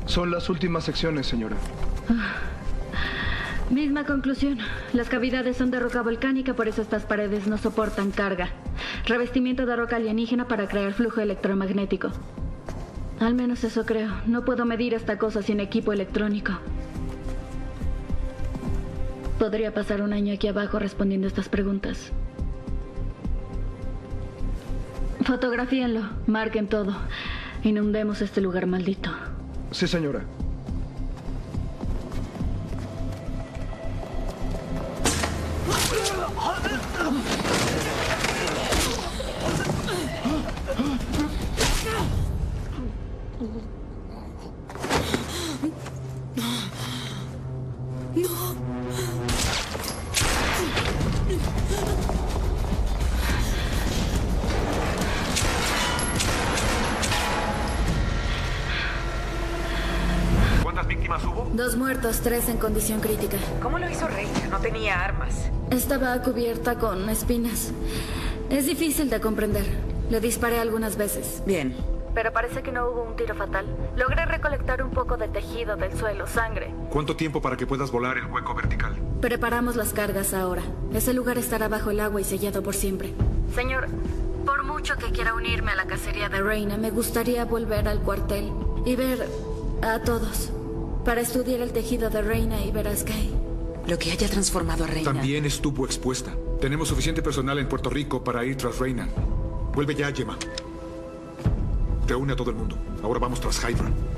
Son las últimas secciones, señora. Misma conclusión. Las cavidades son de roca volcánica, por eso estas paredes no soportan carga. Revestimiento de roca alienígena para crear flujo electromagnético. Al menos eso creo. No puedo medir esta cosa sin equipo electrónico. Podría pasar un año aquí abajo respondiendo estas preguntas. Fotografíenlo, marquen todo. Inundemos este lugar maldito. Sí, señora. ¿Cuántas víctimas hubo? 2 muertos, 3 en condición crítica. ¿Cómo lo hizo Reina? No tenía armas. Estaba cubierta con espinas. Es difícil de comprender. Le disparé algunas veces. Bien. Pero parece que no hubo un tiro fatal. Logré recolectar un poco de tejido del suelo, sangre. ¿Cuánto tiempo para que puedas volar el hueco vertical? Preparamos las cargas ahora. Ese lugar estará bajo el agua y sellado por siempre. Señor, por mucho que quiera unirme a la cacería de Reina, me gustaría volver al cuartel y ver a todos. Para estudiar el tejido de Reina y ver a Sky. Lo que haya transformado a Reina. También estuvo expuesta. Tenemos suficiente personal en Puerto Rico para ir tras Reina. Vuelve ya, Gemma. Reúne a todo el mundo. Ahora vamos tras Hydra.